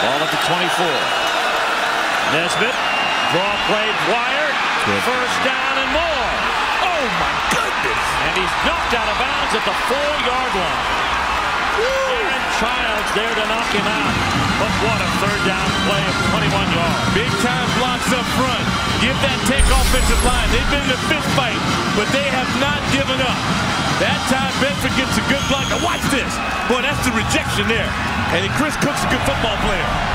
Ball at the 24. Nesbitt, draw play, Dwyer, first down and more. Oh my goodness! And he's knocked out of bounds at the 4-yard line. Aaron Childs there to knock him out. But what a third down play of 21 yards. Big time blocks up front. Give that Tech offensive line. They've been in a fist fight, but they have not given up. That time Bedford gets a good block. Now watch this. Boy, that's the rejection there. And Chris Cook's a good football player.